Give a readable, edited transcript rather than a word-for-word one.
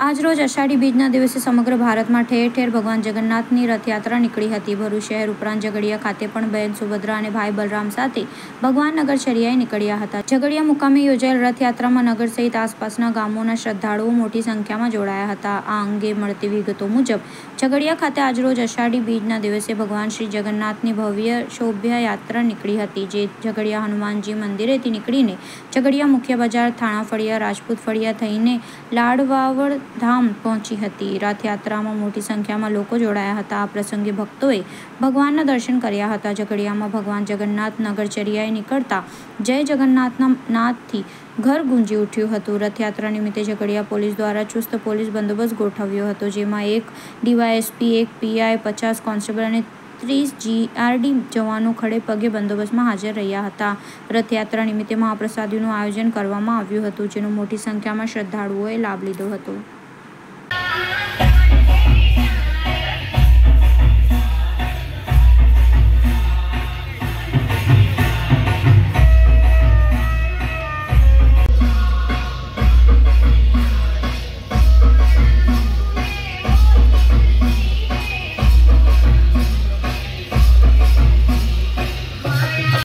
આજરોજ અષાઢી બીજના દિવસે સમગ્ર ભારતમાં ઠેર ઠેર ભગવાન જગન્નાથની રથયાત્રા નીકળી હતી। ભરૂચ શહેર ઉપરાંત ઝઘડિયા ખાતે પણ બહેન સુભદ્રા અને ભાઈ બલરામ સાથે ભગવાન નગરચર્યાએ નીકળ્યા હતા। ઝઘડિયા મુકામે યોજાયેલ રથયાત્રામાં નગર સહિત આસપાસના ગામોના શ્રદ્ધાળુઓ મોટી સંખ્યામાં જોડાયા હતા। આ અંગે મળતી વિગતો મુજબ ઝઘડિયા ખાતે આજરોજ અષાઢી બીજના દિવસે ભગવાન શ્રી જગન્નાથની ભવ્ય શોભાયાત્રા નીકળી હતી, જે ઝઘડિયા હનુમાનજી મંદિરેથી નીકળીને ઝઘડિયા મુખ્ય બજાર, થાણા ફળિયા, રાજપૂત ફળિયા થઈને લાડવાવડ ધામ પહોંચી હતી। રથયાત્રામાં મોટી સંખ્યામાં લોકો જોડાયા હતા। આ પ્રસંગે ભક્તોએ ભગવાનના દર્શન કર્યા હતા। ઝઘડિયામાં ભગવાન જગન્નાથ નગરચર્યાએ નીકળતા જય જગન્નાથના નાદથી ઘર ગુંજી ઉઠ્યું હતું। રથયાત્રા નિમિત્તે ઝઘડિયા પોલીસ દ્વારા ચુસ્ત પોલીસ બંદોબસ્ત ગોઠવ્યો હતો, જેમાં 1 ડીવાયએસપી, 1 પીઆઈ, 50 કોન્સ્ટેબલ અને 30 જીઆરડી જવાનો ખડે પગે બંદોબસ્તમાં હાજર રહ્યા હતા। રથયાત્રા નિમિત્તે મહાપ્રસાદીનું આયોજન કરવામાં આવ્યું હતું, જેનો મોટી સંખ્યામાં શ્રદ્ધાળુઓએ લાભ લીધો હતો।